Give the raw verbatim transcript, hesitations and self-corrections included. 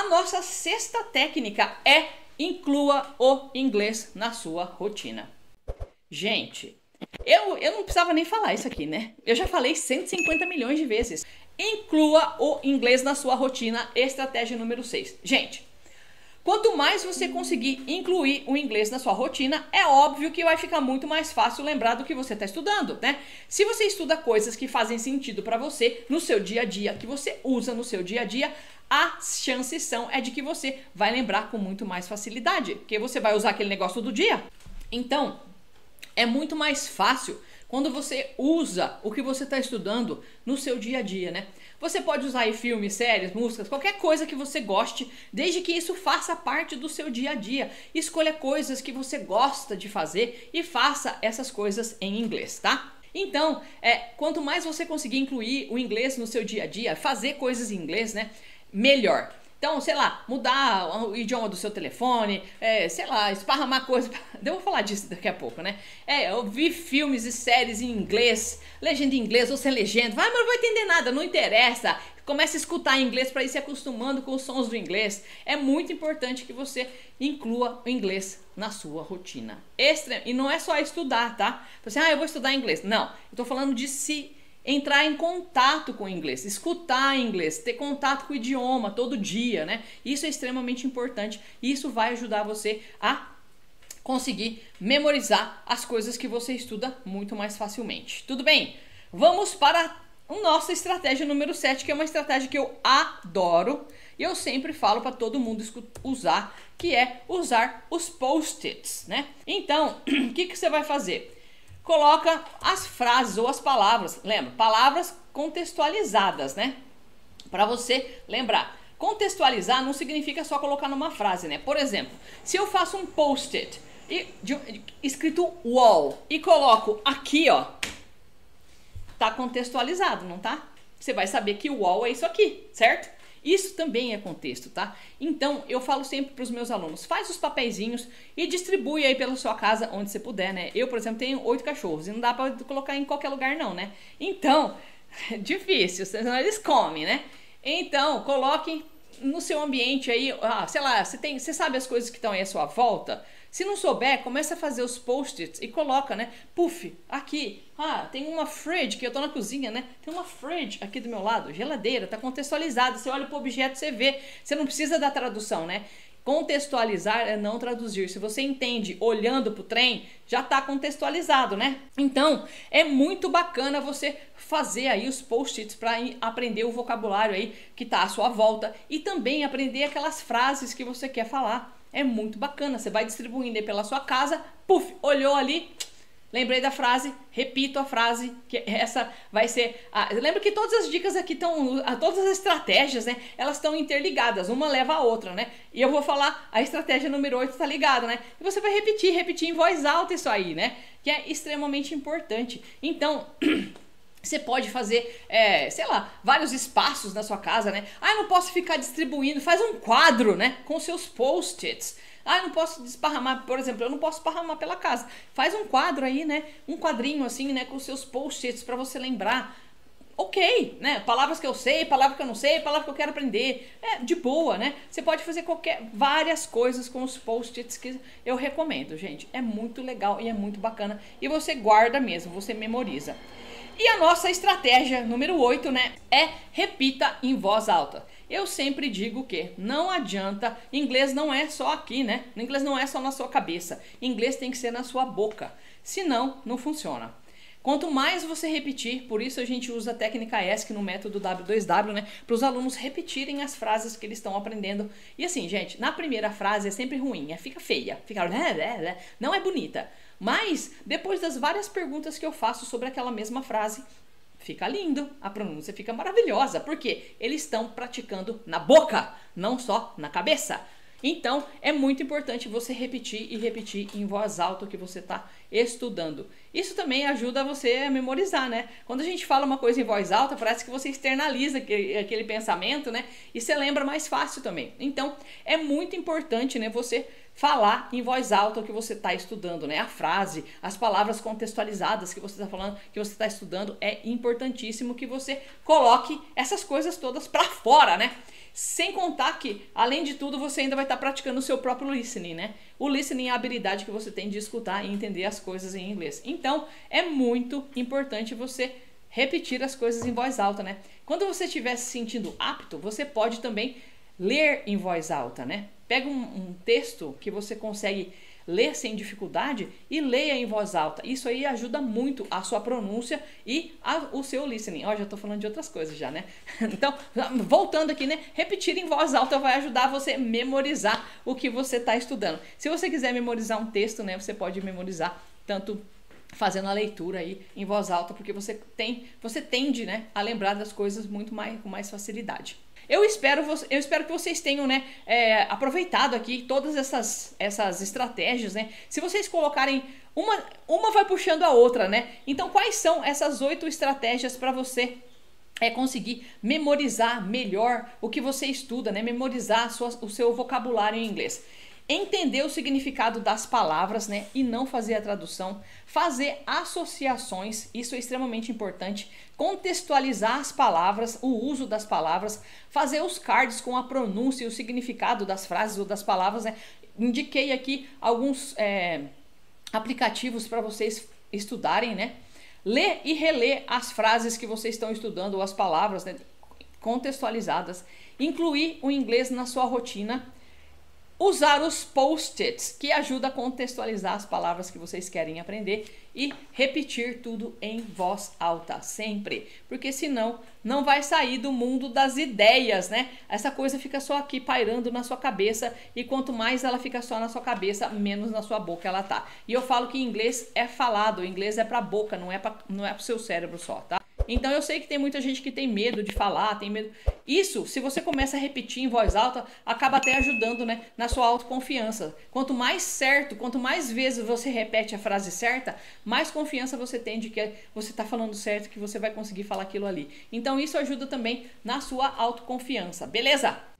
A nossa sexta técnica é inclua o inglês na sua rotina. Gente, eu, eu não precisava nem falar isso aqui, né? Eu já falei cento e cinquenta milhões de vezes. Inclua o inglês na sua rotina, estratégia número seis. Gente, quanto mais você conseguir incluir o inglês na sua rotina, é óbvio que vai ficar muito mais fácil lembrar do que você está estudando, né? Se você estuda coisas que fazem sentido para você no seu dia a dia, que você usa no seu dia a dia, as chances são é de que você vai lembrar com muito mais facilidade, porque você vai usar aquele negócio do dia. Então, é muito mais fácil quando você usa o que você está estudando no seu dia a dia, né? Você pode usar aí filmes, séries, músicas, qualquer coisa que você goste, desde que isso faça parte do seu dia a dia. Escolha coisas que você gosta de fazer e faça essas coisas em inglês, tá? Então, é, quanto mais você conseguir incluir o inglês no seu dia a dia, fazer coisas em inglês, né? Melhor. Então, sei lá, mudar o idioma do seu telefone, é, sei lá, esparramar coisa. Eu vou falar disso daqui a pouco, né? É, ouvir filmes e séries em inglês, legenda em inglês ou sem legenda. Vai, mas não vou entender nada, não interessa. Comece a escutar em inglês para ir se acostumando com os sons do inglês. É muito importante que você inclua o inglês na sua rotina. Extra, e não é só estudar, tá? Você, ah, eu vou estudar inglês. Não, eu tô falando de se entrar em contato com o inglês, escutar inglês, ter contato com o idioma todo dia, né? Isso é extremamente importante e isso vai ajudar você a conseguir memorizar as coisas que você estuda muito mais facilmente. Tudo bem? Vamos para a nossa estratégia número sete, que é uma estratégia que eu adoro e eu sempre falo para todo mundo usar, que é usar os post-its, né? Então, o que que você vai fazer? Coloca as frases ou as palavras, lembra? Palavras contextualizadas, né? Para você lembrar. Contextualizar não significa só colocar numa frase, né? Por exemplo, se eu faço um post-it e, de, de, escrito wall e coloco aqui, ó, tá contextualizado, não tá? Você vai saber que o wall é isso aqui, certo? Isso também é contexto, tá? Então, eu falo sempre para os meus alunos, faz os papeizinhos e distribui aí pela sua casa onde você puder, né? Eu, por exemplo, tenho oito cachorros e não dá para colocar em qualquer lugar não, né? Então, é difícil, senão eles comem, né? Então, coloquem no seu ambiente aí, ah, sei lá, você, tem, você sabe as coisas que estão aí à sua volta? Se não souber, começa a fazer os post-its e coloca, né? Puff, aqui, ah, tem uma fridge, que eu tô na cozinha, né? Tem uma fridge aqui do meu lado, geladeira, tá contextualizada. Você olha pro objeto, você vê. Você não precisa da tradução, né? Contextualizar é não traduzir. Se você entende olhando pro trem, já tá contextualizado, né? Então, é muito bacana você fazer aí os post-its para aprender o vocabulário aí que tá à sua volta e também aprender aquelas frases que você quer falar. É muito bacana, você vai distribuindo aí pela sua casa, puf, olhou ali, lembrei da frase, repito a frase, que essa vai ser... A, lembra que todas as dicas aqui estão, todas as estratégias, né, elas estão interligadas, uma leva a outra, né, e eu vou falar, a estratégia número oito está ligada, né, e você vai repetir, repetir em voz alta isso aí, né, que é extremamente importante. Então... Você pode fazer, é, sei lá, vários espaços na sua casa, né? Ah, eu não posso ficar distribuindo, faz um quadro, né? Com seus post-its. Ah, eu não posso esparramar, por exemplo, eu não posso esparramar pela casa. Faz um quadro aí, né? Um quadrinho assim, né? Com seus post-its para você lembrar. Ok, né? Palavras que eu sei, palavras que eu não sei, palavras que eu quero aprender. É, de boa, né? Você pode fazer qualquer, várias coisas com os post-its que eu recomendo, gente. É muito legal e é muito bacana. E você guarda mesmo, você memoriza. E a nossa estratégia número oito, né, é repita em voz alta. Eu sempre digo que não adianta, inglês não é só aqui, né? Inglês não é só na sua cabeça. Inglês tem que ser na sua boca. Senão, não funciona. Quanto mais você repetir, por isso a gente usa a técnica E S C no método W dois W, né? Para os alunos repetirem as frases que eles estão aprendendo. E assim, gente, na primeira frase é sempre ruim, é, fica feia, fica... não é bonita. Mas, depois das várias perguntas que eu faço sobre aquela mesma frase, fica lindo, a pronúncia fica maravilhosa, porque eles estão praticando na boca, não só na cabeça. Então, é muito importante você repetir e repetir em voz alta o que você está estudando. Isso também ajuda você a memorizar, né? Quando a gente fala uma coisa em voz alta, parece que você externaliza aquele, aquele pensamento, né? E você lembra mais fácil também. Então, é muito importante, né, você falar em voz alta o que você está estudando, né? A frase, as palavras contextualizadas que você está falando, que você está estudando, é importantíssimo que você coloque essas coisas todas para fora, né? Sem contar que, além de tudo, você ainda vai estar praticando o seu próprio listening, né? O listening é a habilidade que você tem de escutar e entender as coisas em inglês. Então, é muito importante você repetir as coisas em voz alta, né? Quando você estiver se sentindo apto, você pode também ler em voz alta, né? Pega um, um texto que você consegue ler sem dificuldade e leia em voz alta. Isso aí ajuda muito a sua pronúncia e a, o seu listening. Ó, já tô falando de outras coisas já, né? Então, voltando aqui, né? Repetir em voz alta vai ajudar você a memorizar o que você está estudando. Se você quiser memorizar um texto, né? Você pode memorizar tanto fazendo a leitura aí em voz alta, porque você tem, você tende, né, a lembrar das coisas muito mais, com mais facilidade. Eu espero, eu espero que vocês tenham, né, é, aproveitado aqui todas essas, essas estratégias, né? Se vocês colocarem uma, uma vai puxando a outra, né? Então, quais são essas oito estratégias para você é conseguir memorizar melhor o que você estuda, né? Memorizar a sua, o seu vocabulário em inglês. Entender o significado das palavras, né, e não fazer a tradução, fazer associações, isso é extremamente importante, contextualizar as palavras, o uso das palavras, fazer os cards com a pronúncia e o significado das frases ou das palavras, né. Indiquei aqui alguns é, aplicativos para vocês estudarem, né, ler e reler as frases que vocês estão estudando ou as palavras, né, contextualizadas, incluir o inglês na sua rotina. Usar os post-its, que ajuda a contextualizar as palavras que vocês querem aprender e repetir tudo em voz alta, sempre. Porque senão não vai sair do mundo das ideias, né? Essa coisa fica só aqui pairando na sua cabeça e quanto mais ela fica só na sua cabeça, menos na sua boca ela tá. E eu falo que inglês é falado, o inglês é pra boca, não é pra, não é pro seu cérebro só, tá? Então eu sei que tem muita gente que tem medo de falar, tem medo. Isso, se você começa a repetir em voz alta, acaba até ajudando, né, na sua autoconfiança. Quanto mais certo, quanto mais vezes você repete a frase certa, mais confiança você tem de que você está falando certo, que você vai conseguir falar aquilo ali. Então isso ajuda também na sua autoconfiança, beleza?